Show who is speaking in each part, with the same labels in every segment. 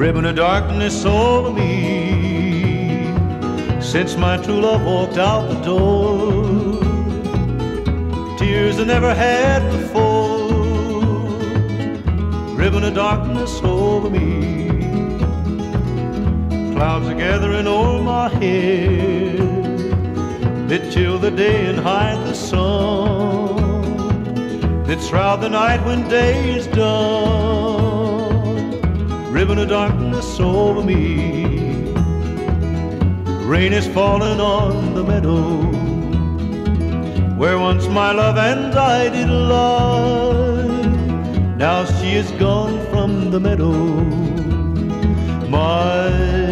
Speaker 1: ribbon of darkness over me. Since my true love walked out the door, tears I never had before, ribbon of darkness over me. Clouds are gathering over my head that chill the day and hide the sun, that shroud the night when day is done, ribbon of darkness over me. Rain is falling on the meadow where once my love and I did lie. Now she is gone from the meadow, my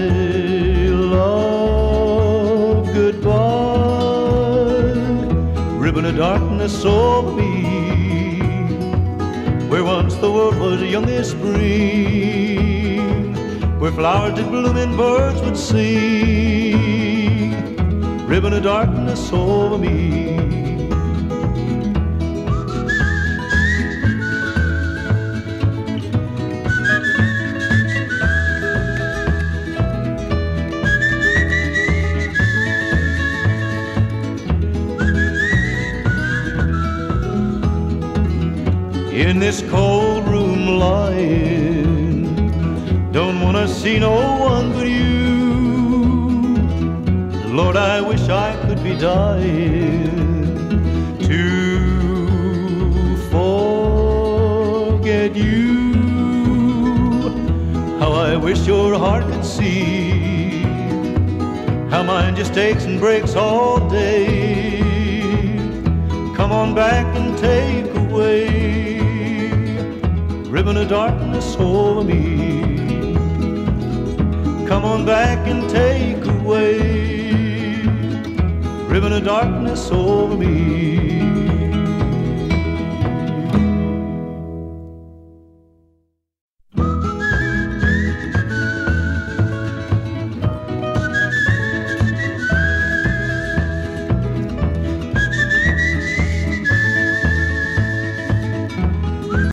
Speaker 1: love, goodbye. Ribbon of darkness over me, where once the world was young as spring, where flowers did bloom and birds would sing, ribbon of darkness over me. In this cold room lying, don't wanna see no one but you. Lord, I wish I could be dying to forget you. How I wish your heart could see how mine just aches and breaks all day. Come on back and take away ribbon of darkness over me. Come on back and take away ribbon of darkness over me.